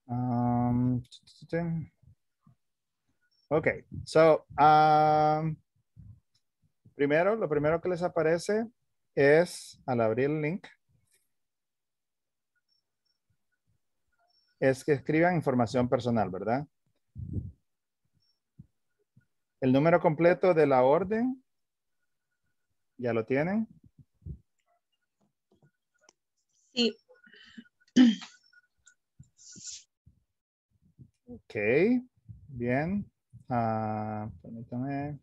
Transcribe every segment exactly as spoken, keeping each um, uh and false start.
Um, ok, so, um, primero, lo primero que les aparece es, al abrir el link, es que escriban información personal, ¿verdad? El número completo de la orden, ¿ya lo tienen? Sí. Ok, bien. Uh, permítame.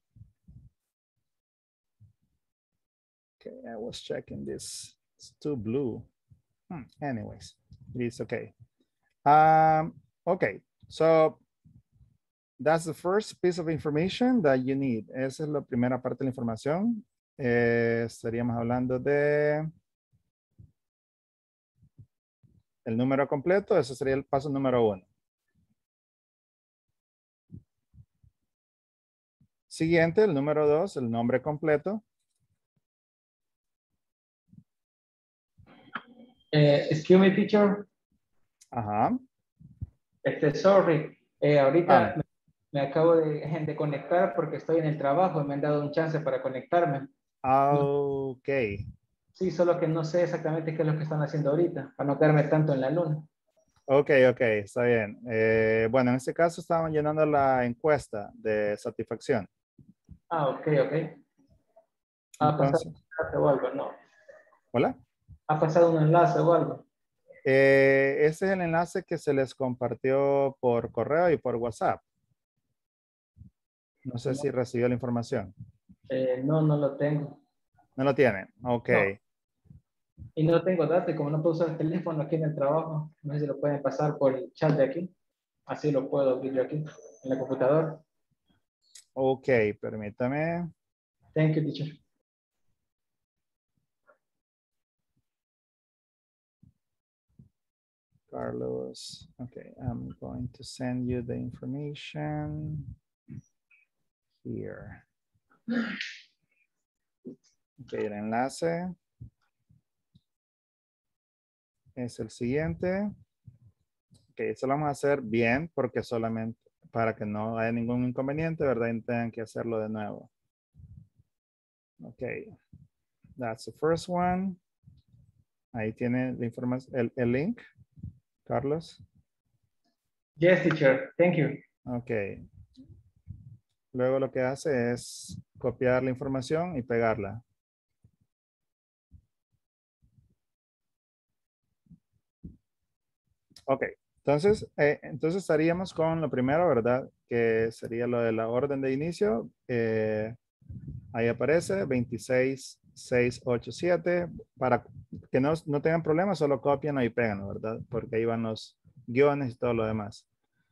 Okay, I was checking this. It's too blue. Hmm, anyways, it's okay. Um, okay, so that's the first piece of information that you need. Esa es la primera parte de la información. Eh, estaríamos hablando de el número completo. Ese sería el paso número uno. Siguiente, el número dos, el nombre completo. Eh, excuse me, teacher. Ajá. Este, sorry. Eh, ahorita Ah, me, me acabo de, de conectar porque estoy en el trabajo y me han dado un chance para conectarme. ok. Sí, solo que no sé exactamente qué es lo que están haciendo ahorita, para no quedarme tanto en la luna. Ok, ok, está bien. Eh, bueno, en este caso estaban llenando la encuesta de satisfacción. Ah, ok, ok. Ha pasado Entonces, un enlace o algo, no. ¿hola? Ha pasado un enlace o algo. Eh, ese es el enlace que se les compartió por correo y por WhatsApp. No sé No, si recibió la información. eh, no, no lo tengo. ¿No lo tienen? Ok. No. Y no tengo datos, y como no puedo usar el teléfono aquí en el trabajo, no sé si lo pueden pasar por el chat de aquí. Así lo puedo abrir yo aquí, en la computadora. Ok, permítame. Thank you, teacher. Carlos. Okay, I'm going to send you the information here. Ok, el enlace es el siguiente. Ok, eso lo vamos a hacer bien porque solamente para que no haya ningún inconveniente, ¿verdad? Y no tengan que hacerlo de nuevo. Ok, that's the first one. Ahí tiene la información, el, el link, Carlos. Yes, teacher. Thank you. Ok. Luego lo que hace es copiar la información y pegarla. Ok. Entonces, eh, entonces estaríamos con lo primero, ¿verdad? Que sería lo de la orden de inicio. Eh, ahí aparece veintiséis mil seiscientos ochenta y siete. Para que no, no tengan problemas, solo copian y pegan, ¿verdad? Porque ahí van los guiones y todo lo demás.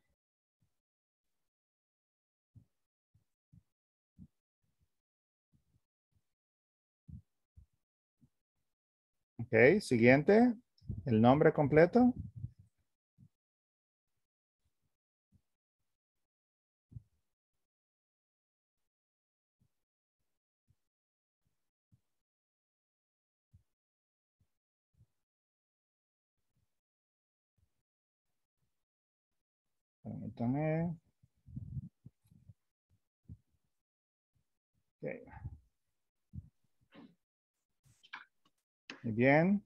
Ok, siguiente, el nombre completo. Permítame. Okay. Muy bien.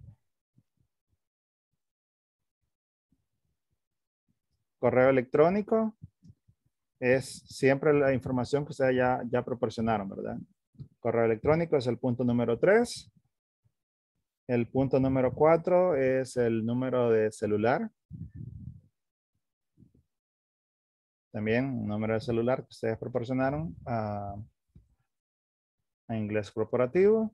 Correo electrónico es siempre la información que ustedes ya, ya proporcionaron, ¿verdad? Correo electrónico es el punto número tres. El punto número cuatro es el número de celular. También un número de celular que ustedes proporcionaron a, a inglés corporativo.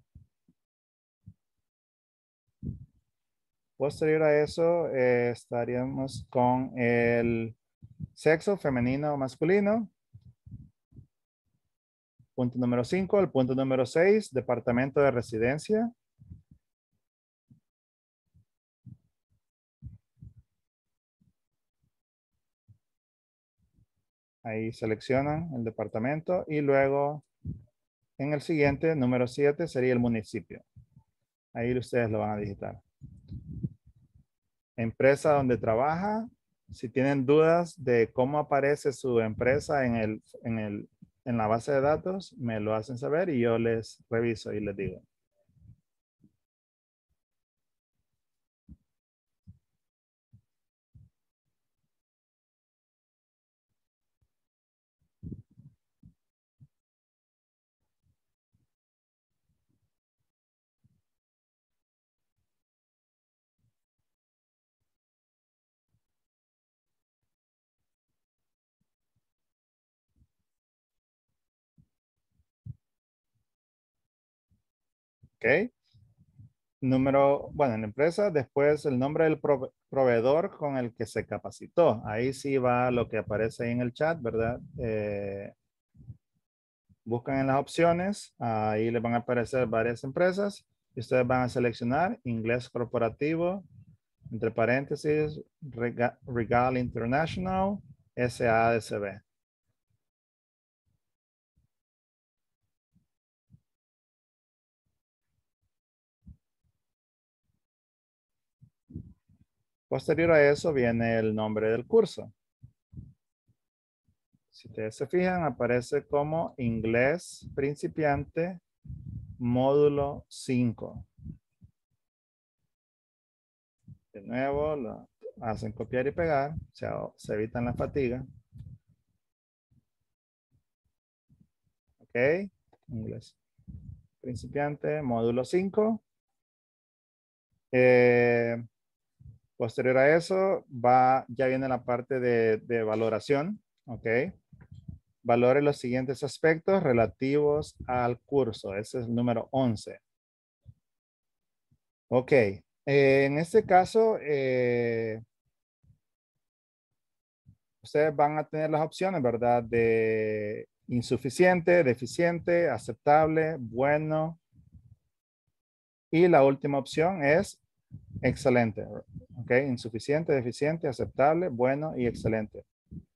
Posterior a eso, eh, estaríamos con el sexo femenino o masculino. Punto número cinco. El punto número seis, departamento de residencia. Ahí seleccionan el departamento y luego en el siguiente, número siete, sería el municipio. Ahí ustedes lo van a digitar. empresa donde trabaja. Si tienen dudas de cómo aparece su empresa en, el, en, el, en la base de datos, me lo hacen saber y yo les reviso y les digo. ¿Ok? Número, bueno, en la empresa, después el nombre del prove- proveedor con el que se capacitó. Ahí sí va lo que aparece ahí en el chat, ¿verdad? Eh, buscan en las opciones, ahí les van a aparecer varias empresas y ustedes van a seleccionar inglés corporativo, entre paréntesis, Rega- Regal International, S A D C B. Posterior a eso viene el nombre del curso. Si ustedes se fijan, aparece como inglés principiante módulo cinco. De nuevo, lo hacen copiar y pegar, se, se evitan la fatiga. Ok, inglés principiante módulo cinco. Eh, posterior a eso, va, ya viene la parte de, de valoración. Ok. Valore los siguientes aspectos relativos al curso. Ese es el número once. Ok. Eh, en este caso, eh, ustedes van a tener las opciones, ¿verdad? De insuficiente, deficiente, aceptable, bueno. Y la última opción es excelente. Ok. Insuficiente, deficiente, aceptable, bueno y excelente.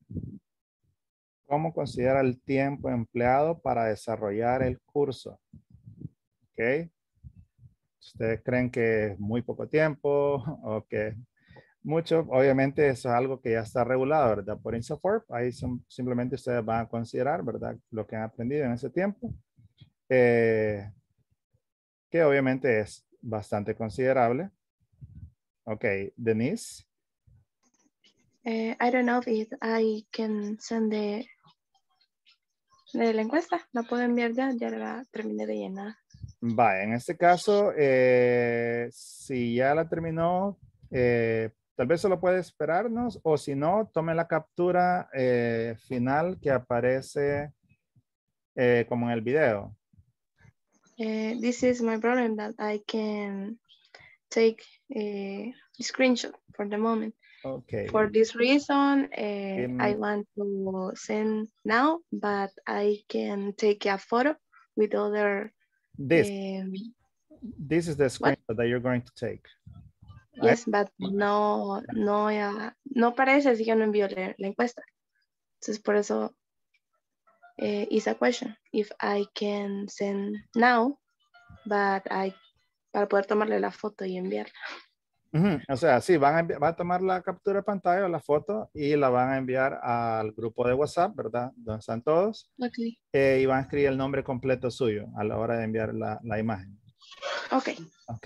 ¿Cómo considera el tiempo empleado para desarrollar el curso? Ok. ¿Ustedes creen que es muy poco tiempo o que mucho? Obviamente eso es algo que ya está regulado, ¿verdad? Por INSAFORP. Ahí son, simplemente ustedes van a considerar, ¿verdad? Lo que han aprendido en ese tiempo. Eh, que obviamente es bastante considerable. Ok, Denise. Uh, I don't know if I can send the, de la encuesta. La puedo enviar ya, ya la terminé de llenar. Va, en este caso, eh, si ya la terminó, eh, tal vez solo puede esperarnos o si no, tome la captura eh, final que aparece eh, como en el video. Uh, this is my problem that I can take a screenshot for the moment. Okay. For this reason, uh, Um, I want to send now, but I can take a photo with other. This, Um, this is the screenshot that you're going to take. yes, but no, no, uh, no parece si yo no envío la, la encuesta. Entonces, por eso uh, is a question. If I can send now, but I, para poder tomarle la foto y enviarla. Uh-huh. O sea, sí, van a, envi- van a tomar la captura de pantalla o la foto y la van a enviar al grupo de WhatsApp, ¿verdad? Donde están todos. Okay. Eh, y van a escribir el nombre completo suyo a la hora de enviar la, la imagen. Ok. Ok.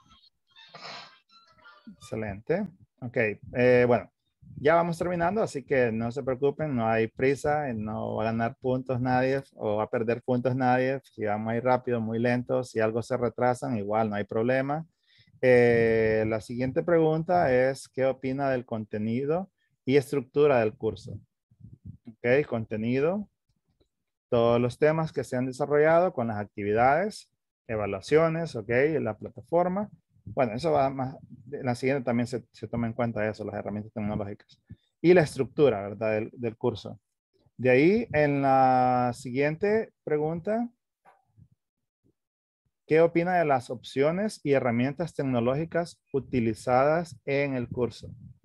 Excelente. Ok. Eh, bueno, ya vamos terminando, así que no se preocupen, no hay prisa, no va a ganar puntos nadie o va a perder puntos nadie. Si va muy rápido, muy lento, si algo se retrasan, igual no hay problema. Eh, la siguiente pregunta es, ¿qué opina del contenido y estructura del curso? Ok, contenido, todos los temas que se han desarrollado con las actividades, evaluaciones, ok, la plataforma. Bueno, eso va más, en la siguiente también se, se toma en cuenta eso, las herramientas tecnológicas. Y la estructura, ¿verdad? Del, del curso. De ahí, en la siguiente pregunta, ¿qué opina de las opciones y herramientas tecnológicas utilizadas en el curso?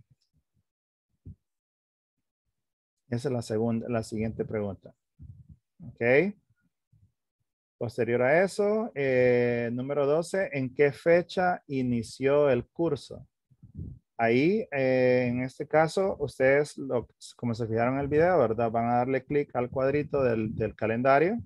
Esa es la segunda, la siguiente pregunta. Ok. Posterior a eso, eh, número doce, ¿en qué fecha inició el curso? Ahí, eh, en este caso, ustedes, lo, como se fijaron en el video, ¿verdad? Van a darle clic al cuadrito del, del calendario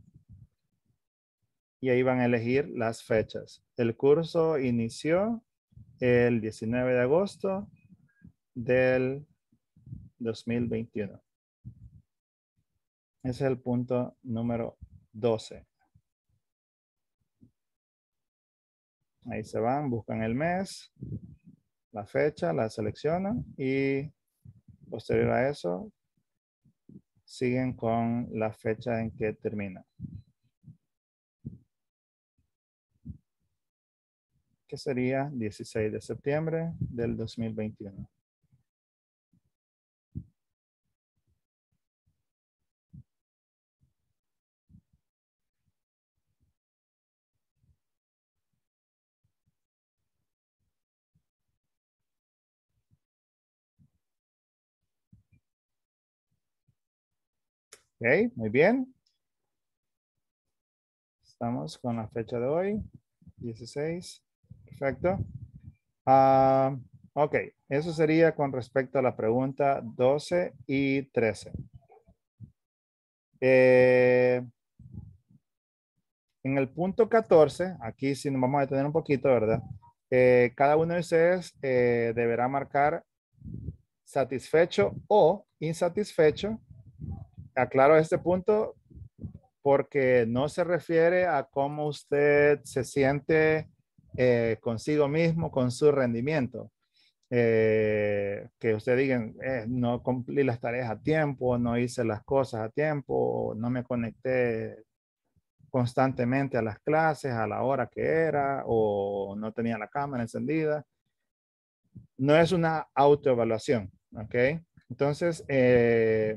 y ahí van a elegir las fechas. El curso inició el diecinueve de agosto del dos mil veintiuno. Ese es el punto número doce. Ahí se van, buscan el mes, la fecha, la seleccionan y posterior a eso siguen con la fecha en que termina. Que sería dieciséis de septiembre del dos mil veintiuno. Ok, muy bien. Estamos con la fecha de hoy, dieciséis. Perfecto. Uh, ok, eso sería con respecto a la pregunta doce y trece. Eh, en el punto catorce, aquí sí nos vamos a detener un poquito, ¿verdad? Eh, cada uno de ustedes eh, deberá marcar satisfecho o insatisfecho. Aclaro este punto porque no se refiere a cómo usted se siente eh, consigo mismo, con su rendimiento. Eh, que usted diga, eh, no cumplí las tareas a tiempo, no hice las cosas a tiempo, no me conecté constantemente a las clases a la hora que era o no tenía la cámara encendida. No es una autoevaluación, ¿ok? Entonces, eh,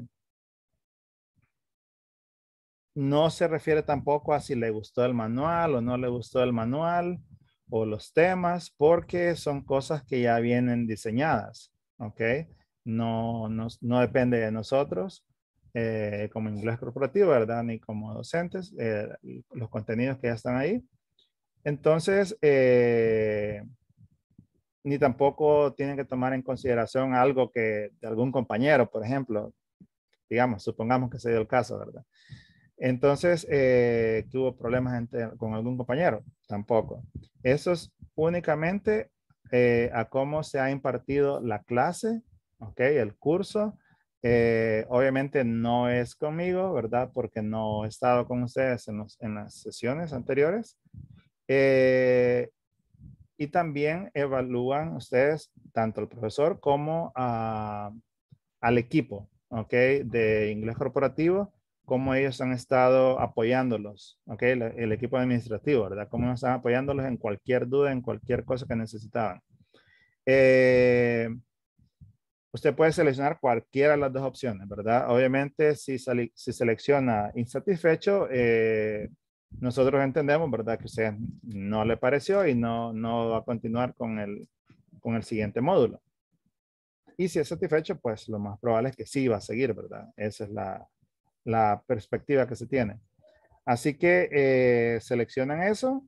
no se refiere tampoco a si le gustó el manual o no le gustó el manual o los temas, porque son cosas que ya vienen diseñadas, ¿ok? No, no, no depende de nosotros eh, como inglés corporativo, ¿verdad? Ni como docentes, eh, los contenidos que ya están ahí. Entonces, eh, ni tampoco tienen que tomar en consideración algo que de algún compañero, por ejemplo, digamos, supongamos que se dio el caso, ¿verdad? Entonces, eh, ¿tuvo problemas entre, con algún compañero? Tampoco. Eso es únicamente eh, a cómo se ha impartido la clase, ¿ok? El curso. Eh, obviamente no es conmigo, ¿verdad? Porque no he estado con ustedes en, los, en las sesiones anteriores. Eh, y también evalúan ustedes, tanto el profesor como a, al equipo, ¿ok? De inglés corporativo, cómo ellos han estado apoyándolos, ¿ok? El, el equipo administrativo, ¿verdad? Cómo están apoyándolos en cualquier duda, en cualquier cosa que necesitaban. Eh, usted puede seleccionar cualquiera de las dos opciones, ¿verdad? Obviamente, si, sali, si selecciona insatisfecho, eh, nosotros entendemos, ¿verdad? Que a usted no le pareció y no, no va a continuar con el, con el siguiente módulo. Y si es satisfecho, pues lo más probable es que sí va a seguir, ¿verdad? Esa es la, la perspectiva que se tiene. Así que eh, seleccionan eso.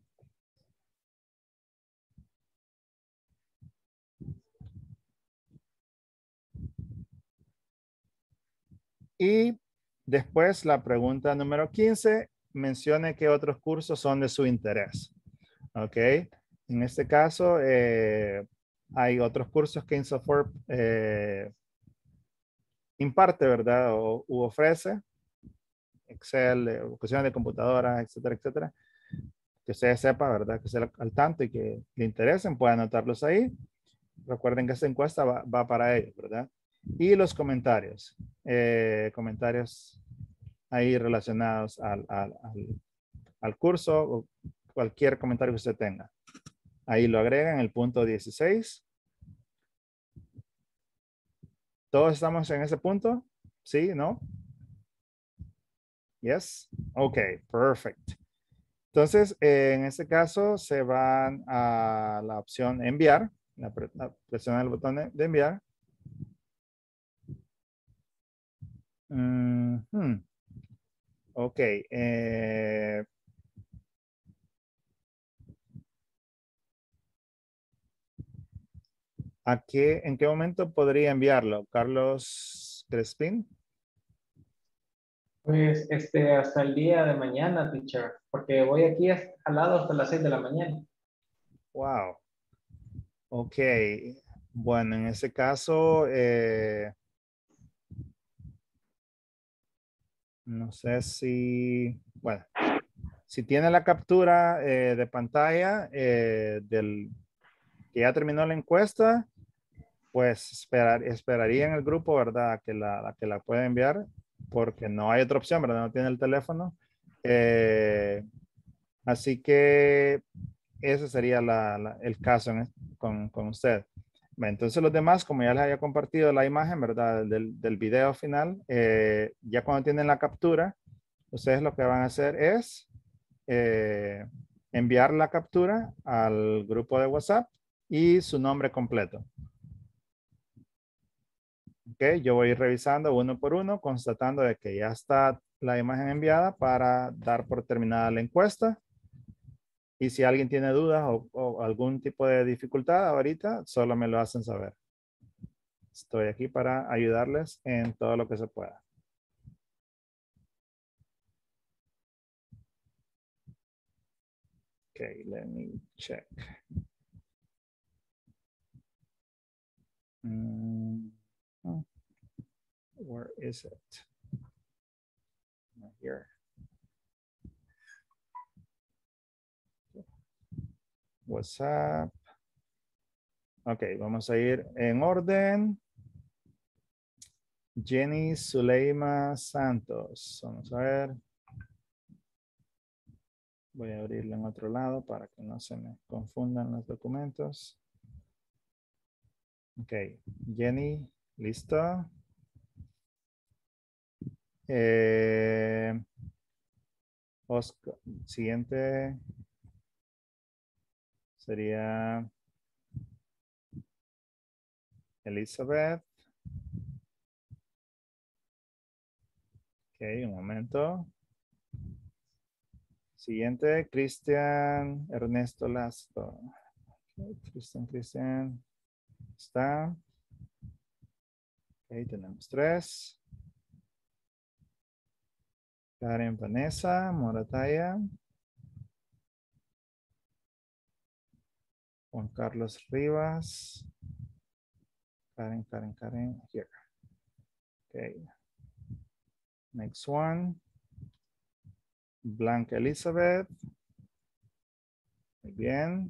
Y después la pregunta número quince, mencione qué otros cursos son de su interés. ¿Ok? En este caso, eh, hay otros cursos que InSoftWare eh, imparte, ¿verdad? O u ofrece. Excel, eh, cuestiones de computadoras, etcétera, etcétera. Que ustedes sepan, ¿verdad? Que estén al tanto y que le interesen, pueden anotarlos ahí. Recuerden que esta encuesta va, va para ellos, ¿verdad? Y los comentarios. Eh, comentarios ahí relacionados al, al, al, al curso o cualquier comentario que usted tenga. Ahí lo agregan en el punto dieciséis. ¿Todos estamos en ese punto? ¿Sí? ¿No? Yes. Ok, perfect. Entonces, eh, en este caso, se van a la opción enviar. La, la presiona el botón de, de enviar. Mm -hmm. Ok. Eh, ¿A qué, en qué momento podría enviarlo? Carlos Crespín. Pues este, hasta el día de mañana, teacher, porque voy aquí al lado hasta las seis de la mañana. Wow. Ok. Bueno, en ese caso, eh, no sé si, bueno, si tiene la captura eh, de pantalla eh, del que ya terminó la encuesta, pues esperar, esperaría en el grupo, ¿verdad? A que la, a que la pueda enviar, porque no hay otra opción, ¿verdad? No tiene el teléfono. Eh, así que ese sería la, la, el caso en, con, con usted. Entonces los demás, como ya les había compartido la imagen, ¿verdad? Del, del video final, eh, ya cuando tienen la captura, ustedes lo que van a hacer es eh, enviar la captura al grupo de WhatsApp y su nombre completo. Ok, yo voy a ir revisando uno por uno, constatando de que ya está la imagen enviada para dar por terminada la encuesta. Y si alguien tiene dudas o, o algún tipo de dificultad ahorita, solo me lo hacen saber. Estoy aquí para ayudarles en todo lo que se pueda. Okay, let me check. Mm, oh, where is it? Not here. WhatsApp. Ok, vamos a ir en orden. Jenny Zuleima Santos. Vamos a ver. Voy a abrirlo en otro lado para que no se me confundan los documentos. Ok, Jenny, listo. Eh, Oscar, siguiente sería Elizabeth. Ok, un momento. Siguiente, Cristian Ernesto Lasto. Okay, Cristian, Cristian. Está. Ok, tenemos tres. Karen Vanessa Morataya. Juan Carlos Rivas. Karen, Karen, Karen. Here. Okay. Next one. Blanca Elizabeth. Muy bien.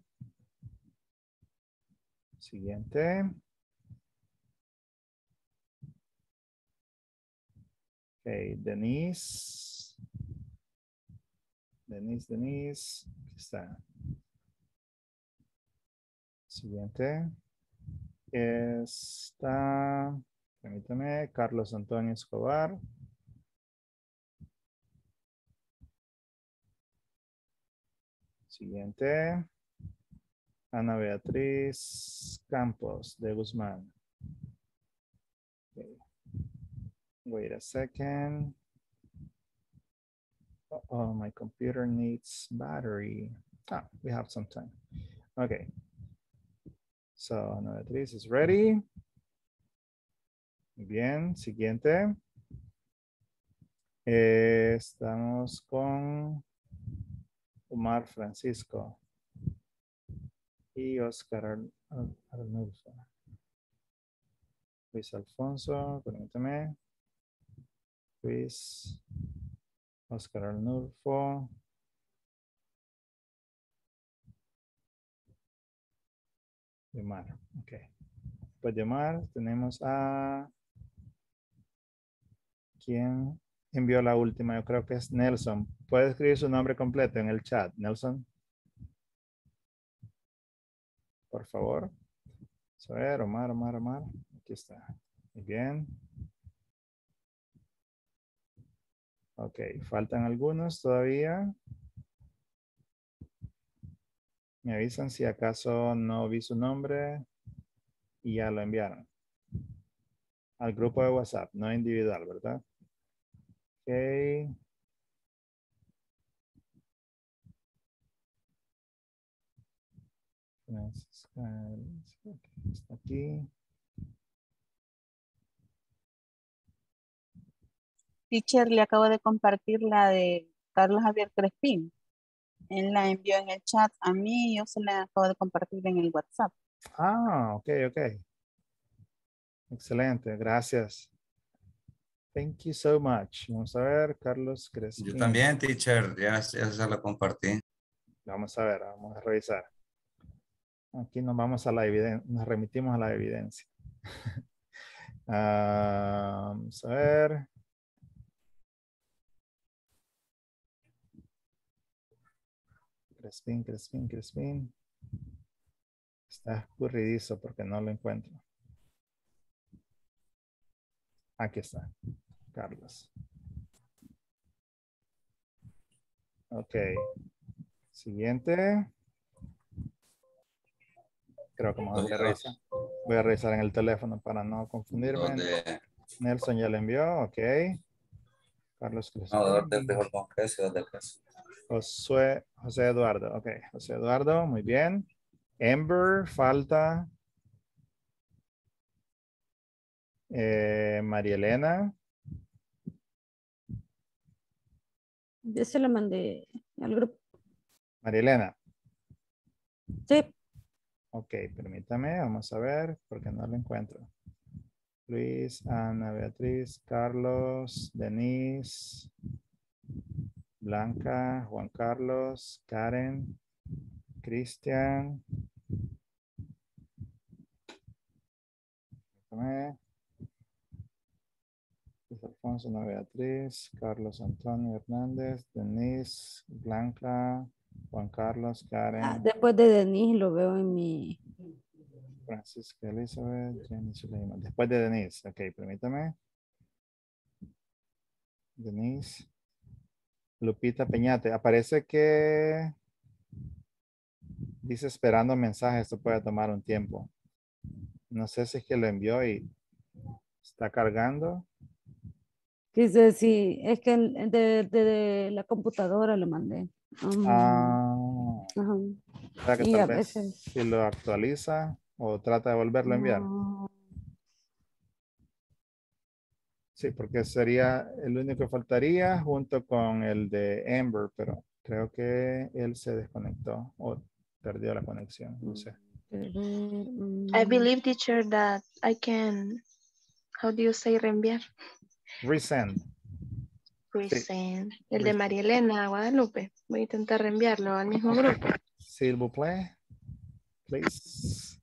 Siguiente. Okay, Denise. Denise, Denise. Aquí está. Siguiente. Está, permítame, Carlos Antonio Escobar. Siguiente. Ana Beatriz Campos de Guzmán. Okay. Wait a second. Oh, my computer needs battery. Ah, we have some time. Okay. So, Ana Beatriz is ready. Bien, siguiente. Eh, estamos con Omar Francisco y Oscar Arnulfo. Luis Alfonso, permítame. Luis, Oscar Arnulfo. De Omar, ok. Pues de Omar tenemos a... ¿Quién envió la última? Yo creo que es Nelson. ¿Puede escribir su nombre completo en el chat, Nelson? Por favor. A ver, Omar, Omar, Omar. Aquí está. Muy bien. Ok, faltan algunos todavía. Me avisan si acaso no vi su nombre y ya lo enviaron. Al grupo de WhatsApp, no individual, ¿verdad? Ok. Francisca, está aquí. Teacher, le acabo de compartir la de Carlos Javier Crespín. Él la envió en el chat a mí y yo se la acabo de compartir en el WhatsApp. Ah, ok, ok. Excelente, gracias. Thank you so much. Vamos a ver, Carlos Crespín. Yo también, teacher, ya, ya se lo compartí. Vamos a ver, vamos a revisar. Aquí nos vamos a la evidencia, nos remitimos a la evidencia. Ah, vamos a ver. Crespín, Crespín, Crespín. Está escurridizo porque no lo encuentro. Aquí está, Carlos. Ok. Siguiente. Creo que me voy a revisar. Voy a revisar en el teléfono para no confundirme. Donde, Nelson ya le envió, ok. Carlos Crespín. no, de frijol con queso, dos de queso. Josué, José Eduardo, ok. José Eduardo, muy bien. Amber, falta. Eh, María Elena. Yo se lo mandé al grupo. María Elena. Sí. Ok, permítame, vamos a ver, porque no lo encuentro. Luis, Ana, Beatriz, Carlos, Denise, Blanca, Juan Carlos, Karen, Cristian. Permítame. Luis Alfonso, Ana Beatriz, Carlos Antonio Hernández, Denise, Blanca, Juan Carlos, Karen. Ah, después de Denise lo veo en mi... Francisca Elizabeth, Jenny Suleiman. Después de Denise. Ok, permítame. Denise. Lupita Peñate. Aparece que dice esperando mensajes. Esto puede tomar un tiempo. No sé si es que lo envió y está cargando. Dice, sí, es que de, de- de la computadora lo mandé. Um, Ah, ajá. o sea que Y tal a vez veces... si lo actualiza o trata de volverlo a enviar. no. Sí, porque sería el único que faltaría junto con el de Amber, pero creo que él se desconectó o perdió la conexión, no sé. I Mm, believe, teacher, that I can, how do you say reenviar? Resend. Resend. El de Resend. María Elena Guadalupe. Voy a intentar reenviarlo al mismo grupo. S'il vous plaît, please.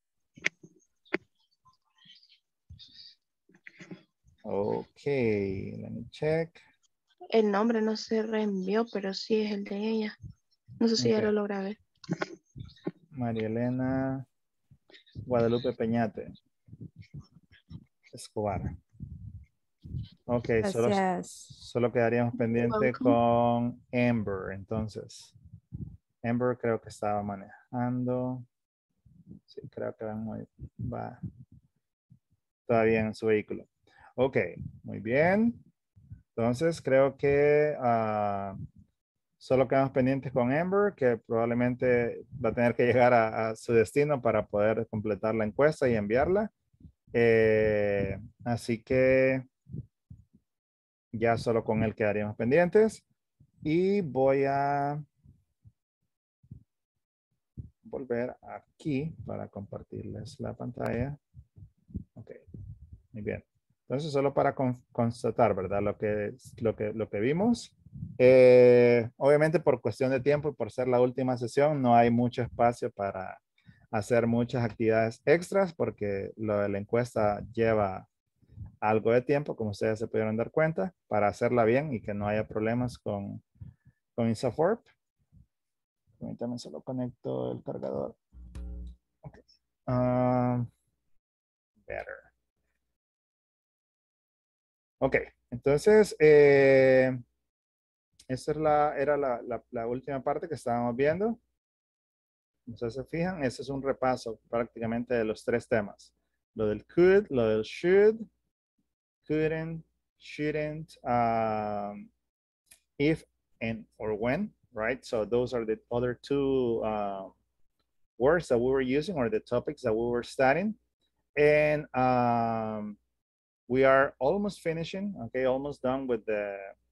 Okay, let me check. El nombre no se reenvió, pero sí es el de ella. No sé si ya Okay. lo logra ver. María Elena Guadalupe Peñate Escobar. Ok, solo, gracias. solo quedaríamos pendiente welcome. con Amber. Entonces, Amber creo que estaba manejando. Sí, creo que va, muy, va todavía en su vehículo. Ok, muy bien. Entonces, creo que uh, solo quedamos pendientes con Amber, que probablemente va a tener que llegar a, a su destino para poder completar la encuesta y enviarla. Eh, así que ya solo con él quedaríamos pendientes. Y voy a volver aquí para compartirles la pantalla. Ok, muy bien. Entonces, solo para con, constatar, ¿verdad? Lo que, lo que, lo que vimos. Eh, obviamente, por cuestión de tiempo y por ser la última sesión, no hay mucho espacio para hacer muchas actividades extras porque lo de la encuesta lleva algo de tiempo, como ustedes se pudieron dar cuenta, para hacerla bien y que no haya problemas con, con InstaForp. Permítanme, solo conecto el cargador. Okay. Uh, better. Ok, entonces, eh, esa es la, era la, la, la última parte que estábamos viendo. Ustedes se fijan, ese es un repaso prácticamente de los tres temas. Lo del could, lo del should, couldn't, shouldn't, um, if and or when, right? So those are the other two uh, words that we were using or the topics that we were studying. And um, we are almost finishing, okay, almost done with the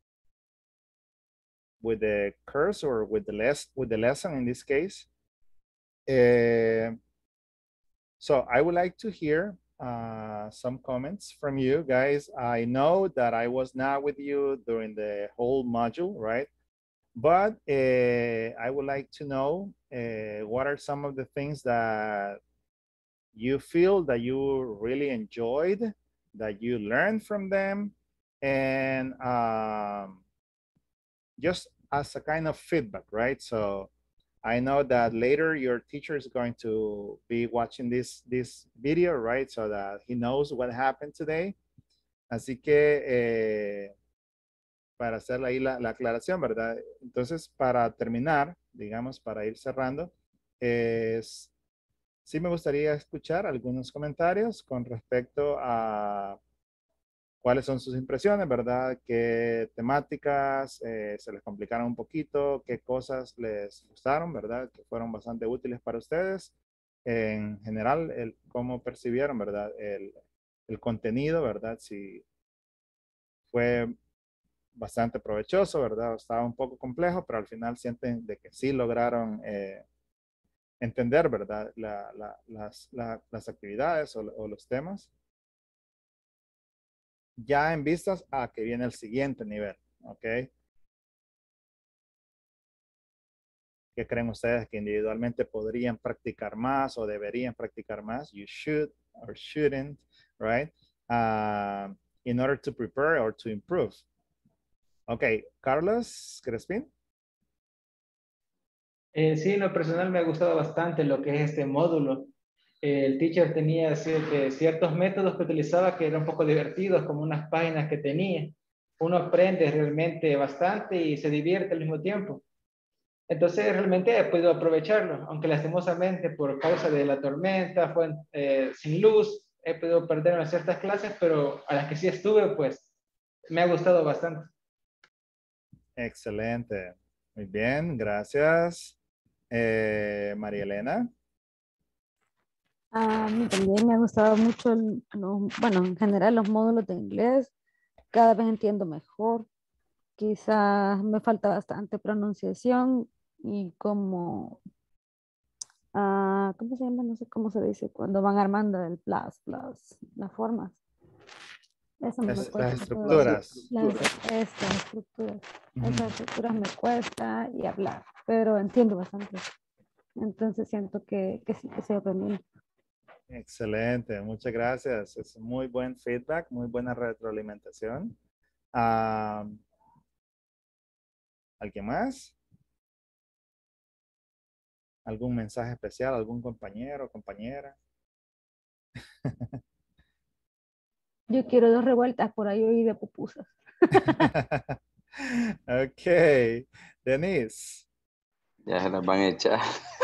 with the course or with the less with the lesson in this case. Uh, so I would like to hear uh, some comments from you guys. I know that I was not with you during the whole module, right? But uh, I would like to know uh, what are some of the things that you feel that you really enjoyed, that you learned from them, and um, just as a kind of feedback, right? So I know that later your teacher is going to be watching this, this video, right? So that he knows what happened today. Así que eh, para hacer ahí la, la aclaración, ¿verdad? Entonces, para terminar, digamos, para ir cerrando, es, sí me gustaría escuchar algunos comentarios con respecto a cuáles son sus impresiones, ¿verdad? ¿Qué temáticas eh, se les complicaron un poquito? ¿Qué cosas les gustaron, ¿verdad? Que fueron bastante útiles para ustedes. En general, el, cómo percibieron, ¿verdad? El, el contenido, ¿verdad? Si fue bastante provechoso, ¿verdad? Estaba un poco complejo, pero al final sienten de que sí lograron eh, entender, ¿verdad? La, la, las, la, las actividades o, o los temas. Ya en vistas a que viene el siguiente nivel, ¿ok? ¿Qué creen ustedes que individualmente podrían practicar más o deberían practicar más? You should or shouldn't, right? Uh, in order to prepare or to improve. Ok, Carlos Crespin. Eh, sí, en lo personal me ha gustado bastante lo que es este módulo. Eh, el teacher tenía así que ciertos métodos que utilizaba que eran un poco divertidos, como unas páginas que tenía. Uno aprende realmente bastante y se divierte al mismo tiempo. Entonces realmente he podido aprovecharlo, aunque lastimosamente por causa de la tormenta, fue eh, sin luz, he podido perder unas ciertas clases, pero a las que sí estuve, pues me ha gustado bastante. Excelente. Muy bien, gracias. Eh, María Elena. A mí también me ha gustado mucho, el- los- bueno, en general los módulos de inglés. Cada vez entiendo mejor. Quizás me falta bastante pronunciación y como, ah, ¿cómo se llama? No sé cómo se dice, cuando van armando el plus, plus, las formas. Eso me Las, cuesta. las todo. estructuras. Las, estas estructuras. Ujú. Esas estructuras me cuesta y hablar, pero entiendo bastante. Entonces siento que, que sí, que estoy aprendiendo. Excelente, muchas gracias. Es muy buen feedback, muy buena retroalimentación. Ah, ¿alguien más? ¿Algún mensaje especial? ¿Algún compañero o compañera? Yo quiero dos revueltas por ahí hoy de pupusas. Ok, Denise. Ya se las van a echar.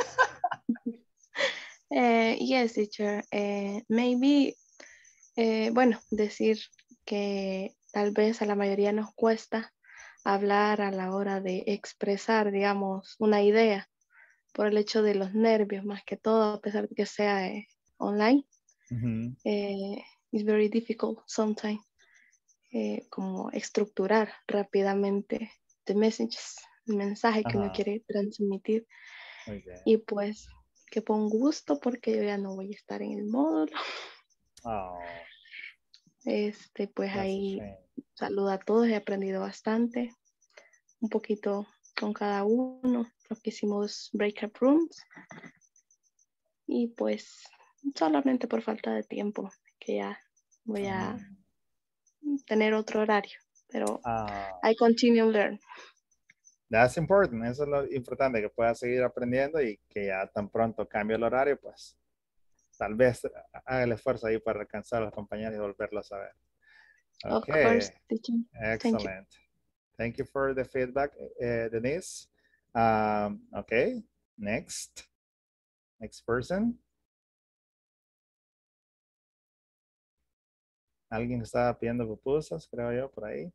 Eh, yes, teacher. Eh, maybe, eh, bueno, decir que tal vez a la mayoría nos cuesta hablar a la hora de expresar, digamos, una idea por el hecho de los nervios, más que todo, a pesar de que sea eh, online. Ujú. Eh, it's very difficult sometimes, eh, como estructurar rápidamente the messages, el mensaje que uno Ajá. quiere transmitir. Muy bien. Y pues que con gusto, porque yo ya no voy a estar en el módulo. Oh, Este, pues that's a ahí shame. saludo a todos, he aprendido bastante, un poquito con cada uno, lo que hicimos breakout rooms. Y pues solamente por falta de tiempo, que ya voy a Mm. tener otro horario, pero Ah, I continue to learn. that's important. Eso es lo importante, que puedas seguir aprendiendo y que ya tan pronto cambie el horario, pues tal vez haga el esfuerzo ahí para alcanzar a los compañeros y volverlos a ver. Of Okay, course, teacher. Thank you. excellent. Thank you for the feedback, uh, Denise. Um, okay, next. Next person. Alguien estaba pidiendo pupusas, creo yo, por ahí.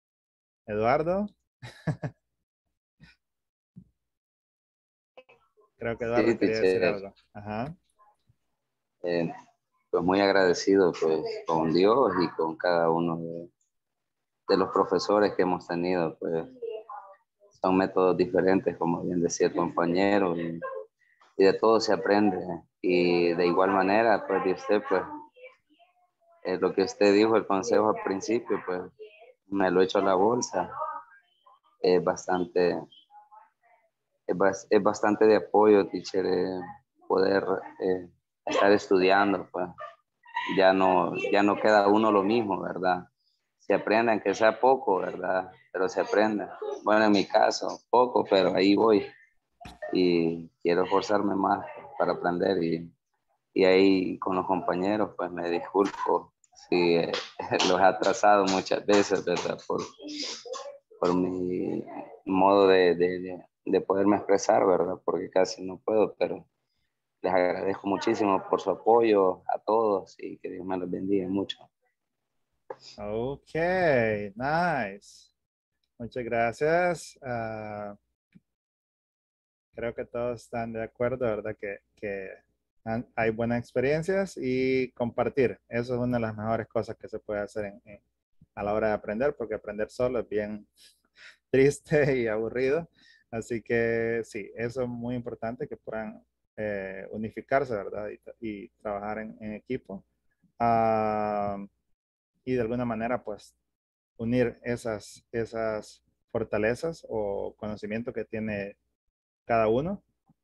Eduardo. Creo que Eduardo Sí, quería decir teacher. algo. Ajá. Eh, pues muy agradecido pues con Dios y con cada uno de, de los profesores que hemos tenido. Pues son métodos diferentes, como bien decía el compañero, y, y de todo se aprende. Y de igual manera, pues de usted, pues eh, lo que usted dijo, el consejo al principio, pues me lo he hecho a la bolsa. Es bastante, es, bas- es bastante de apoyo, teacher, eh, poder eh, estar estudiando, pues ya no, ya no queda uno lo mismo, ¿verdad? Se aprende, aunque sea poco, ¿verdad? Pero se aprende. Bueno, en mi caso, poco, pero ahí voy y quiero esforzarme más para aprender y, y ahí con los compañeros, pues me disculpo si eh, los he atrasado muchas veces, ¿verdad? Por, por mi modo de, de, de, de poderme expresar, ¿verdad? Porque casi no puedo, pero les agradezco muchísimo por su apoyo a todos y que Dios me los bendiga mucho. Ok, nice. Muchas gracias. Ah, creo que todos están de acuerdo, ¿verdad? Que, que han- hay buenas experiencias y compartir. Eso es una de las mejores cosas que se puede hacer en- en- a la hora de aprender, porque aprender solo es bien triste y aburrido. Así que sí, eso es muy importante que puedan eh, unificarse, ¿verdad? Y, y trabajar en, en equipo. Ah, y de alguna manera, pues, unir esas, esas fortalezas o conocimiento que tiene cada uno.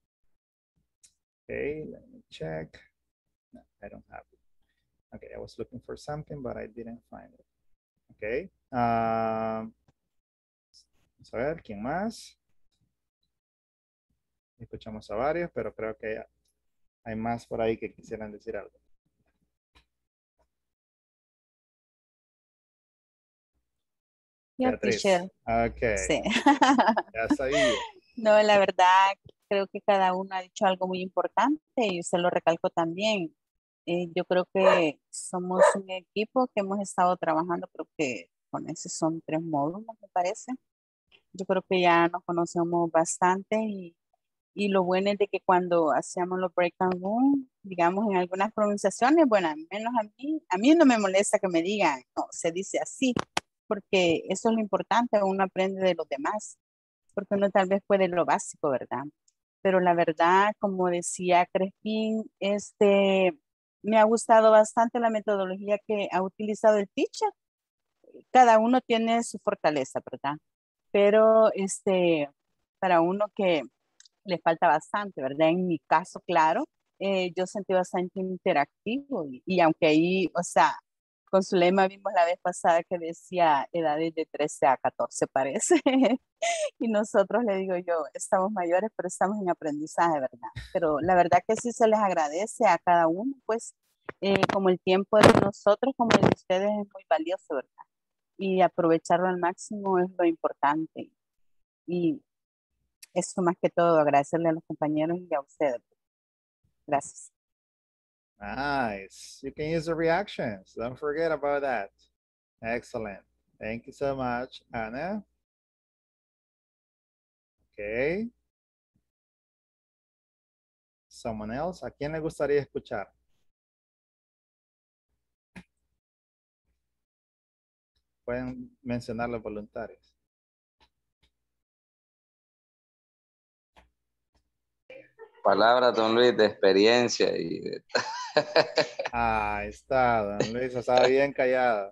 Okay, let me check. No, I don't have it. Okay, I was looking for something, but I didn't find it. Okay. ah, vamos a ver, ¿quién más? Escuchamos a varios, pero creo que hay más por ahí que quisieran decir algo. Ya, Beatriz. teacher. Ok, Sí. ya sabía. No, la verdad, creo que cada uno ha dicho algo muy importante y se lo recalco también. Eh, yo creo que somos un equipo que hemos estado trabajando, creo que con ese son tres módulos, me parece. Yo creo que ya nos conocemos bastante y, y lo bueno es de que cuando hacíamos los breakdown room, digamos en algunas pronunciaciones, bueno, al menos a mí, a mí no me molesta que me digan, no, se dice así, porque eso es lo importante, uno aprende de los demás, porque uno tal vez puede lo básico, ¿verdad? Pero la verdad, como decía Crespín, este, me ha gustado bastante la metodología que ha utilizado el teacher. Cada uno tiene su fortaleza, ¿verdad? Pero este, para uno que le falta bastante, ¿verdad? En mi caso, claro, eh, yo sentí bastante interactivo y, y aunque ahí, o sea, con su lema vimos la vez pasada que decía edades de trece a catorce, parece. Y nosotros, le digo yo, estamos mayores, pero estamos en aprendizaje, ¿verdad? Pero la verdad que sí se les agradece a cada uno, pues, eh, como el tiempo de nosotros, como el de ustedes es muy valioso, ¿verdad? Y aprovecharlo al máximo es lo importante. Y eso más que todo, agradecerle a los compañeros y a ustedes. Gracias. Nice. You can use the reactions. Don't forget about that. Excellent. Thank you so much, Anna. Okay. Someone else. ¿A quién le gustaría escuchar? Pueden mencionar los voluntarios. Palabras, don Luis, de experiencia y de... Ah, ahí está, don Luis. Estaba bien callado.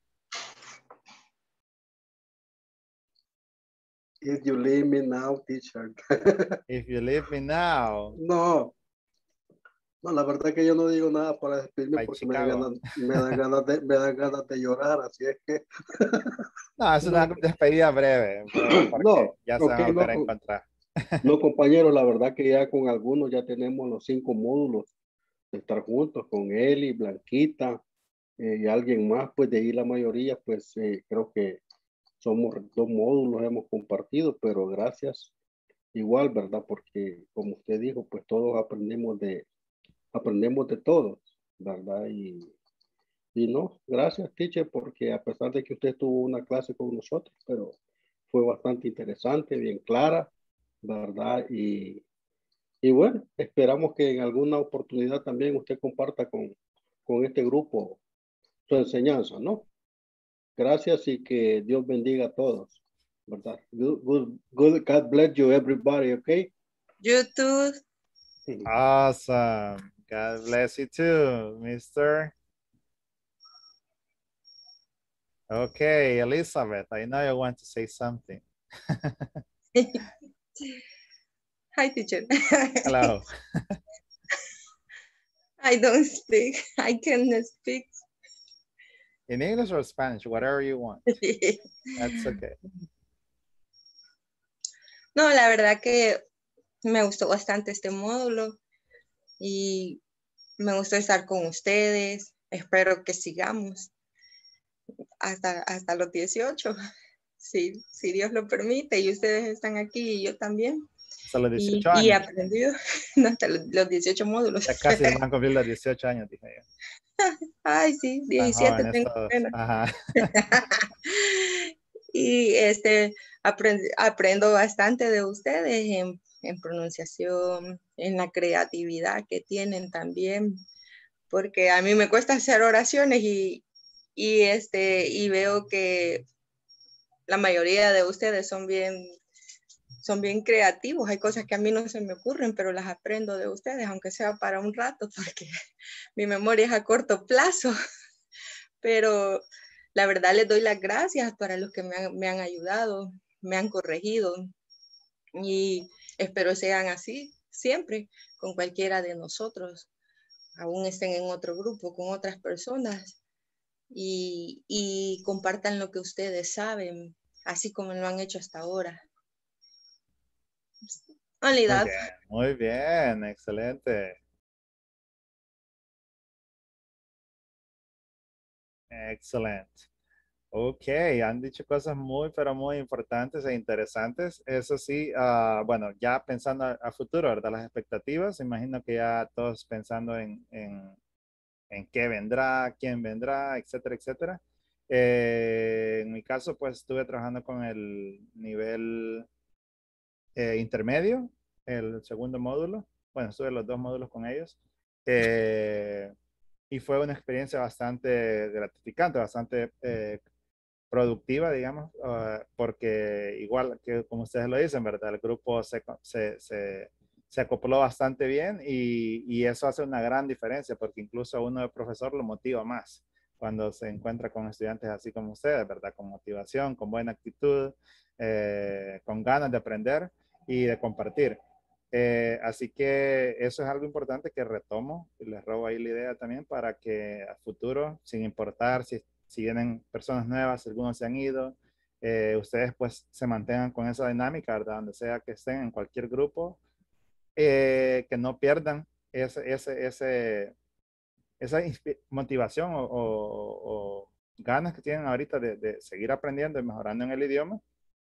If you leave me now, teacher. If you leave me now. No, no, la verdad que yo no digo nada para despedirme By porque me dan, Chicago. ganas, me, dan ganas de, me dan ganas de llorar, así es que... No, es una No, despedida breve, breve, porque no, ya se ok, van a volver no, a encontrar. no, compañeros, la verdad que ya con algunos ya tenemos los cinco módulos de estar juntos, con Eli, Blanquita eh, y alguien más, pues de ahí la mayoría, pues eh, creo que somos dos módulos, hemos compartido, pero gracias igual, ¿verdad? Porque como usted dijo, pues todos aprendemos de, aprendemos de todos, ¿verdad? Y, y no, gracias, teacher, porque a pesar de que usted tuvo una clase con nosotros, pero fue bastante interesante, bien clara, ¿verdad? Y, Y bueno, esperamos que en alguna oportunidad también usted comparta con, con este grupo su enseñanza, ¿no? Gracias y que Dios bendiga a todos, ¿verdad? Good, good, good. God bless you, everybody, okay? You too. Awesome. God bless you too, mister. Okay, Elizabeth, I know you want to say something. Hi, teacher. Hello. I don't speak. I cannot speak. In English or Spanish, whatever you want. That's okay. No, la verdad que me gustó bastante este módulo y me gustó estar con ustedes. Espero que sigamos hasta, hasta los dieciocho, si, si Dios lo permite, y ustedes están aquí y yo también. Hasta los Y, dieciocho y he años. aprendido no, hasta los, los dieciocho módulos. Ya casi van a cumplir los dieciocho años, dije yo. Ay, sí, diecisiete Están tengo jóvenes apenas. todos. Ajá. Y este, aprend, aprendo bastante de ustedes en, en pronunciación, en la creatividad que tienen también, porque a mí me cuesta hacer oraciones y, y, este, y veo que la mayoría de ustedes son bien, son bien creativos. Hay cosas que a mí no se me ocurren, pero las aprendo de ustedes, aunque sea para un rato, porque mi memoria es a corto plazo. Pero la verdad les doy las gracias para los que me han, me han ayudado, me han corregido, y espero sean así siempre con cualquiera de nosotros, aún estén en otro grupo con otras personas, y, y compartan lo que ustedes saben, así como lo han hecho hasta ahora. Only Muy that. bien, muy bien, excelente. Excelente. Ok, han dicho cosas muy, pero muy importantes e interesantes. Eso sí, uh, bueno, ya pensando a, a futuro, ¿verdad? Las expectativas, imagino que ya todos pensando en, en, en qué vendrá, quién vendrá, etcétera, etcétera. Eh, en mi caso, pues estuve trabajando con el nivel eh, intermedio, el segundo módulo. Bueno, estuve los dos módulos con ellos. Eh, y fue una experiencia bastante gratificante, bastante eh, productiva, digamos, uh, porque igual que como ustedes lo dicen, ¿verdad? El grupo se, se, se, se acopló bastante bien y, y eso hace una gran diferencia porque incluso a uno de profesor lo motiva más cuando se encuentra con estudiantes así como ustedes, ¿verdad? Con motivación, con buena actitud, eh, con ganas de aprender y de compartir. Eh, así que eso es algo importante que retomo y les robo ahí la idea también para que a futuro, sin importar si, si vienen personas nuevas, si algunos se han ido, eh, ustedes pues se mantengan con esa dinámica, ¿verdad? Donde sea que estén en cualquier grupo, eh, que no pierdan ese, ese, ese, esa motivación o, o, o, ganas que tienen ahorita de, de seguir aprendiendo y mejorando en el idioma.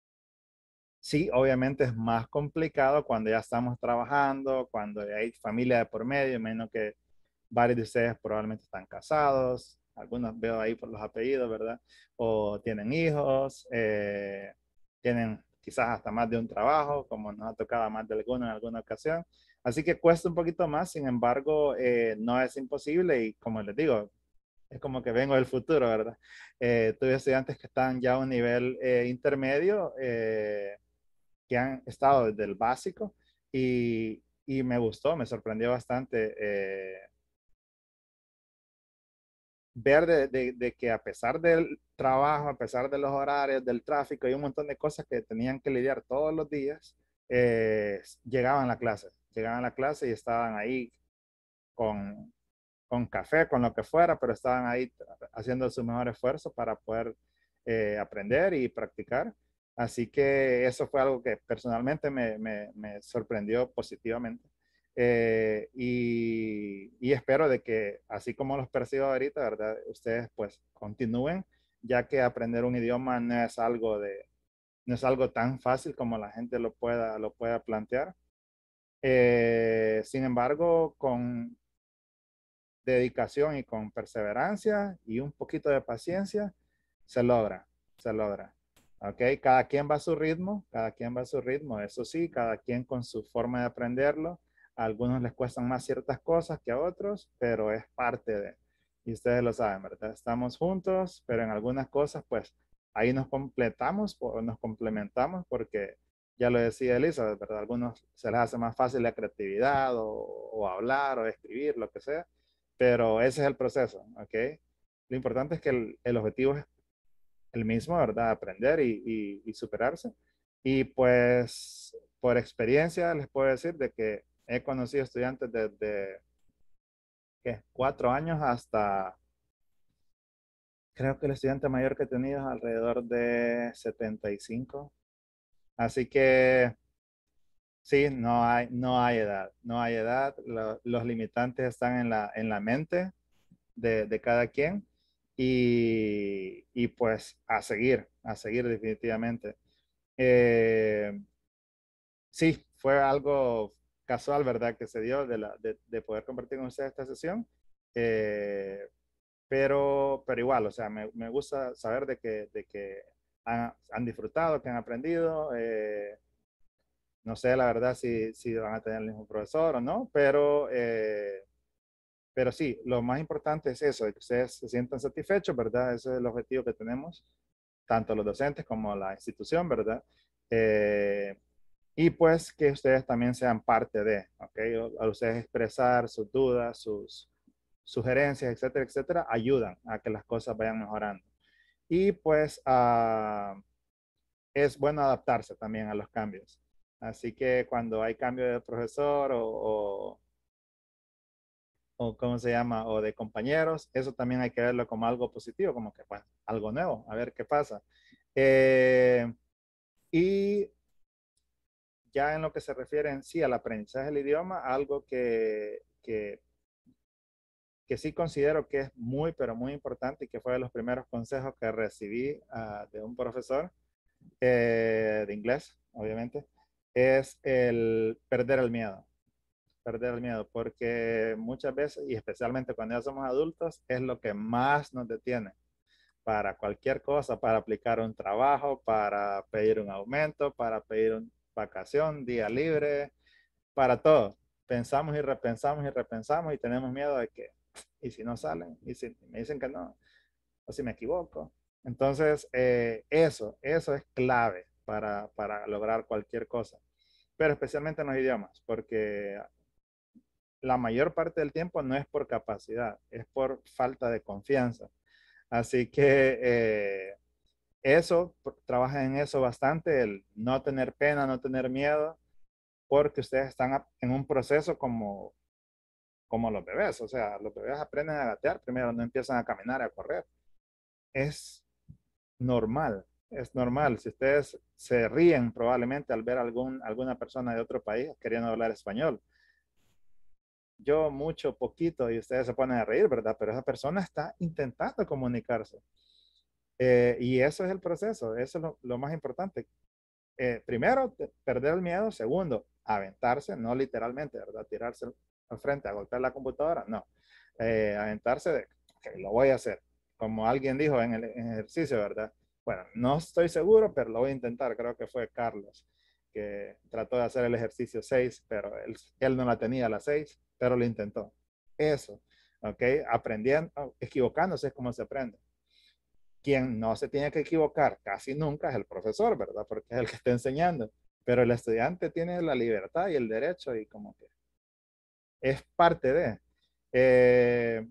Sí, obviamente es más complicado cuando ya estamos trabajando, cuando hay familia de por medio. Imagino que varios de ustedes probablemente están casados, algunos veo ahí por los apellidos, ¿verdad? O tienen hijos, eh, tienen quizás hasta más de un trabajo, como nos ha tocado más de alguno en alguna ocasión. Así que cuesta un poquito más, sin embargo, eh, no es imposible y como les digo, es como que vengo del futuro, ¿verdad? Eh, tuve estudiantes que están ya a un nivel eh, intermedio, eh, que han estado desde el básico y, y me gustó, me sorprendió bastante eh, ver de, de, de que a pesar del trabajo, a pesar de los horarios, del tráfico y un montón de cosas que tenían que lidiar todos los días, eh, llegaban a la clase, llegaban a la clase y estaban ahí con, con café, con lo que fuera, pero estaban ahí haciendo su mejor esfuerzo para poder eh, aprender y practicar. Así que eso fue algo que personalmente me, me, me sorprendió positivamente. Eh, y, y espero de que, así como los percibo ahorita, ¿verdad? Ustedes pues continúen, ya que aprender un idioma no es algo de, no es algo tan fácil como la gente lo pueda, lo pueda plantear. Eh, sin embargo, con dedicación y con perseverancia y un poquito de paciencia, se logra, se logra. ¿Ok? Cada quien va a su ritmo, cada quien va a su ritmo, eso sí, cada quien con su forma de aprenderlo. A algunos les cuestan más ciertas cosas que a otros, pero es parte de, y ustedes lo saben, ¿verdad? Estamos juntos, pero en algunas cosas, pues, ahí nos completamos o nos complementamos porque, ya lo decía Elizabeth, ¿verdad? A algunos se les hace más fácil la creatividad o, o hablar o escribir, lo que sea, pero ese es el proceso, ¿ok? Lo importante es que el, el objetivo es el mismo, ¿verdad? Aprender y, y, y superarse. Y pues por experiencia les puedo decir de que he conocido estudiantes desde ¿qué? Cuatro años hasta, creo que el estudiante mayor que he tenido es alrededor de setenta y cinco. Así que sí, no hay, no hay edad, no hay edad. Lo- los limitantes están en la, en la mente de, de cada quien y, y pues a seguir, a seguir definitivamente. Eh, sí, fue algo casual, ¿verdad? Que se dio de, la, de, de poder compartir con ustedes esta sesión. Eh, pero, pero igual, o sea, me, me gusta saber de que, de que han, han disfrutado, que han aprendido. Eh, no sé, la verdad, si, si van a tener el mismo profesor o no, pero, eh, pero sí, lo más importante es eso, de que ustedes se sientan satisfechos, ¿verdad? Ese es el objetivo que tenemos, tanto los docentes como la institución, ¿verdad? Eh, y pues que ustedes también sean parte de, ¿ok? Al ustedes expresar sus dudas, sus sugerencias, etcétera, etcétera, ayudan a que las cosas vayan mejorando. Y pues uh, es bueno adaptarse también a los cambios. Así que cuando hay cambio de profesor o, o, o ¿cómo se llama? O de compañeros, eso también hay que verlo como algo positivo, como que pues algo nuevo, a ver qué pasa. Eh, y ya en lo que se refiere en sí al aprendizaje del idioma, algo que, que, que sí considero que es muy, pero muy importante y que fue de los primeros consejos que recibí uh, de un profesor eh, de inglés, obviamente, es el perder el miedo. Perder el miedo, porque muchas veces, y especialmente cuando ya somos adultos, es lo que más nos detiene para cualquier cosa, para aplicar un trabajo, para pedir un aumento, para pedir una vacación, día libre, para todo. Pensamos y repensamos y repensamos y tenemos miedo de que, ¿y si no salen? ¿Y si me dicen que no? ¿O si me equivoco? Entonces, eh, eso, eso es clave para, para lograr cualquier cosa, pero especialmente en los idiomas, porque la mayor parte del tiempo no es por capacidad, es por falta de confianza. Así que eh, eso, trabajen en eso bastante, el no tener pena, no tener miedo, porque ustedes están en un proceso como, como los bebés. O sea, los bebés aprenden a gatear primero, no empiezan a caminar, a correr. Es normal, es normal. Si ustedes se ríen probablemente al ver algún, alguna persona de otro país queriendo hablar español, yo mucho, poquito, y ustedes se ponen a reír, ¿verdad? Pero esa persona está intentando comunicarse. Eh, y eso es el proceso, eso es lo, lo más importante. Eh, primero, perder el miedo. Segundo, aventarse, no literalmente, ¿verdad? Tirarse al frente a golpear la computadora, no. Eh, aventarse de, ok, lo voy a hacer. Como alguien dijo en el, en el ejercicio, ¿verdad? Bueno, no estoy seguro, pero lo voy a intentar. Creo que fue Carlos, que trató de hacer el ejercicio seis, pero él, él no la tenía a la seis, pero lo intentó. Eso, ¿ok? Aprendiendo, equivocándose es como se aprende. Quien no se tiene que equivocar casi nunca es el profesor, ¿verdad? Porque es el que está enseñando. Pero el estudiante tiene la libertad y el derecho y como que es parte de. Eh,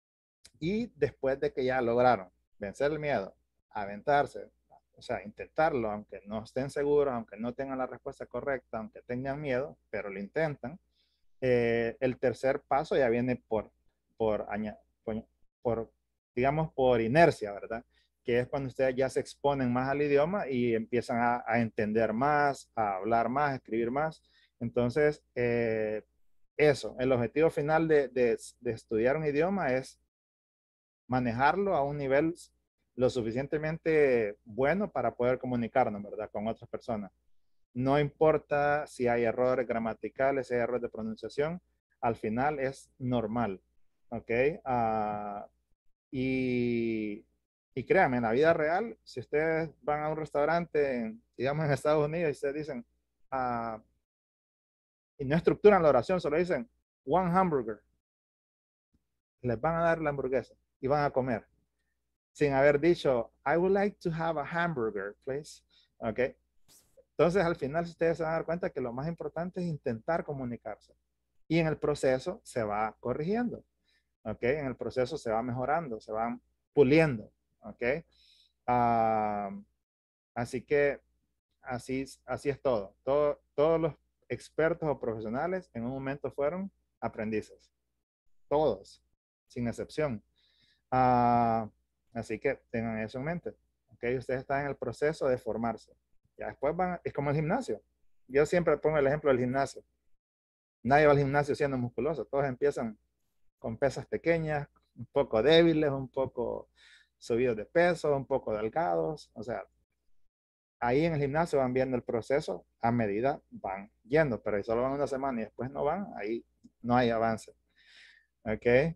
y después de que ya lograron vencer el miedo, aventarse, o sea, intentarlo, aunque no estén seguros, aunque no tengan la respuesta correcta, aunque tengan miedo, pero lo intentan, eh, el tercer paso ya viene por, por, por, por, digamos, por inercia, ¿verdad? Que es cuando ustedes ya se exponen más al idioma y empiezan a, a entender más, a hablar más, a escribir más. Entonces, eh, eso, el objetivo final de, de, de estudiar un idioma es manejarlo a un nivel lo suficientemente bueno para poder comunicarnos, ¿verdad? Con otras personas. No importa si hay errores gramaticales, si hay errores de pronunciación, al final es normal, ¿ok? Uh, y, y créanme, en la vida real, si ustedes van a un restaurante, en, digamos en Estados Unidos, y ustedes dicen, uh, y no estructuran la oración, solo dicen one hamburger. Les van a dar la hamburguesa y van a comer. Sin haber dicho, I would like to have a hamburger, please. Ok. Entonces, al final, ustedes se van a dar cuenta que lo más importante es intentar comunicarse. Y en el proceso se va corrigiendo. Ok. En el proceso se va mejorando, se van puliendo. Ok. Uh, así que así, así es todo. todo. Todos los expertos o profesionales en un momento fueron aprendices. Todos, sin excepción. Uh, así que tengan eso en mente. Okay, ustedes están en el proceso de formarse. Ya después van, es como el gimnasio. Yo siempre pongo el ejemplo del gimnasio. Nadie va al gimnasio siendo musculoso. Todos empiezan con pesas pequeñas, un poco débiles, un poco subidos de peso, un poco delgados. O sea, ahí en el gimnasio van viendo el proceso a medida van yendo, pero si solo van una semana y después no van, ahí no hay avance. Ok.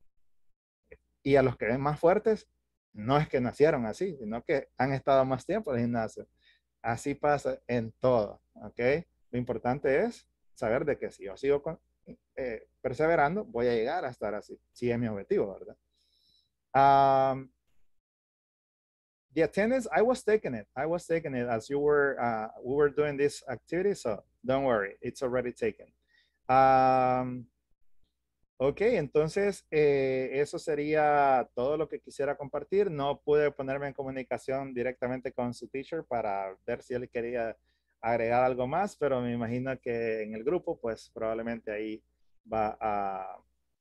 Y a los que ven más fuertes, no es que nacieron así, sino que han estado más tiempo en el gimnasio. Así pasa en todo, ¿ok? Lo importante es saber de que si yo sigo con, eh, perseverando, voy a llegar a estar así. Si es mi objetivo, ¿verdad? Um, the attendance, I was taking it. I was taking it as you were, uh, we were doing this activity, so don't worry, it's already taken. Um, Ok, entonces eh, eso sería todo lo que quisiera compartir. No pude ponerme en comunicación directamente con su teacher para ver si él quería agregar algo más, pero me imagino que en el grupo, pues probablemente ahí va a,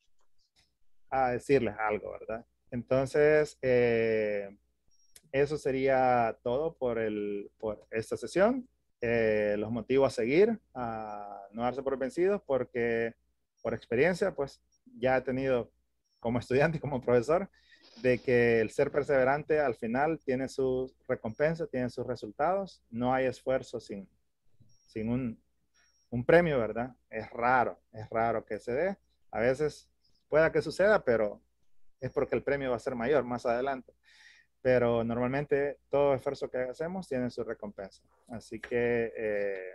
a decirles algo, ¿verdad? Entonces, eh, eso sería todo por, el, por esta sesión. Eh, los motivo a seguir, a no darse por vencidos, porque por experiencia, pues ya he tenido como estudiante y como profesor, de que el ser perseverante al final tiene sus recompensas, tiene sus resultados. No hay esfuerzo sin, sin un, un premio, ¿verdad? Es raro, es raro que se dé. A veces pueda que suceda, pero es porque el premio va a ser mayor más adelante. Pero normalmente todo esfuerzo que hacemos tiene su recompensa. Así que eh,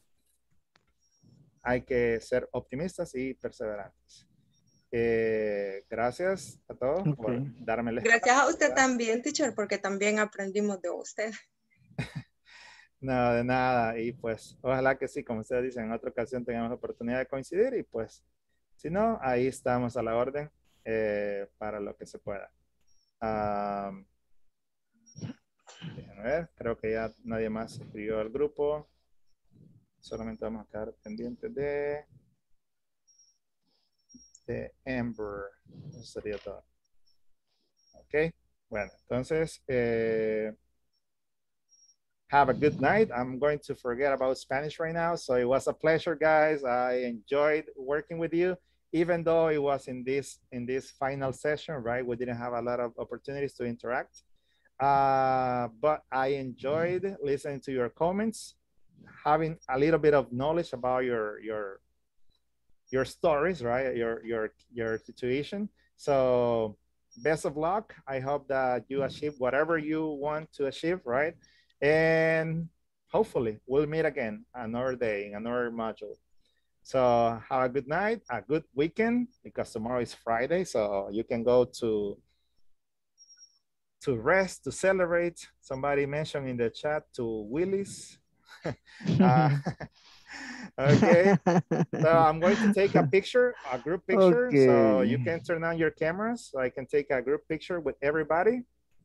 hay que ser optimistas y perseverantes. Eh, gracias a todos Okay. por darme el espacio. Gracias a usted también, teacher, porque también aprendimos de usted. No, de nada. Y pues ojalá que sí, como ustedes dicen, en otra ocasión tengamos la oportunidad de coincidir y pues si no, ahí estamos a la orden eh, para lo que se pueda. Um, Déjenme ver, creo que ya nadie más escribió al grupo. Solamente vamos a quedar pendientes de, de Amber. Eso sería todo. Ok, bueno, entonces, eh, have a good night. I'm going to forget about Spanish right now. So it was a pleasure, guys. I enjoyed working with you, even though it was in this, in this final session, right? We didn't have a lot of opportunities to interact. Uh, but I enjoyed listening to your comments, having a little bit of knowledge about your your your stories, right? Your your your situation. So best of luck. I hope that you achieve whatever you want to achieve, right? And hopefully we'll meet again another day in another module. So have a good night, a good weekend, because tomorrow is Friday, so you can go to to rest, to celebrate. Somebody mentioned in the chat to Willis. uh, okay, so I'm going to take a picture, a group picture. Okay. So you can turn on your cameras so I can take a group picture with everybody.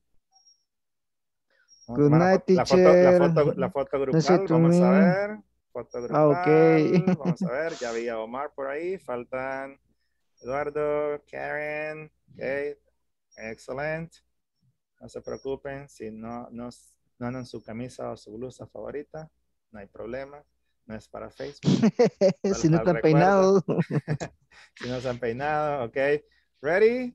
Good night, la foto, teacher. la foto, la foto grupal, vamos a ver. Foto grupal, okay. Vamos a ver, ya vi a Omar por ahí, faltan Eduardo, Karen, ok, excelente. No se preocupen, si no, no, no andan su camisa o su blusa favorita, no hay problema, no es para Facebook. Si no están peinados. Si no se han peinado, ok. Ready?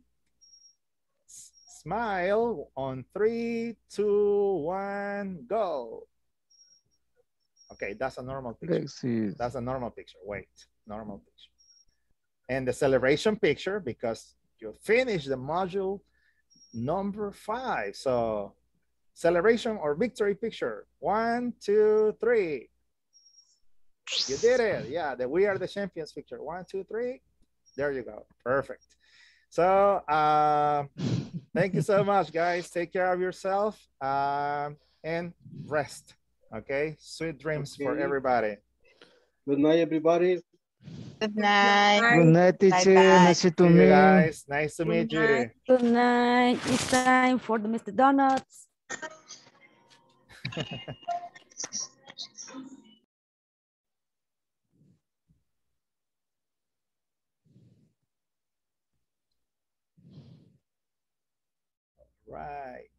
Smile on three, two, one, go. Okay, that's a normal picture. That's a normal picture. Wait, normal picture. And the celebration picture, because you finished the module number five. So celebration or victory picture. One, two, three. You did it. Yeah, the We Are the Champions picture. One, two, three. There you go. Perfect. So uh, thank you so much, guys. Take care of yourself um, and rest. Okay. Sweet dreams Okay. for everybody. Good night, everybody. Good night. Good night, teacher. Bye-bye. Nice to See you meet. guys. Nice to meet Good you. night. Good night. It's time for the Mister Donuts. Right.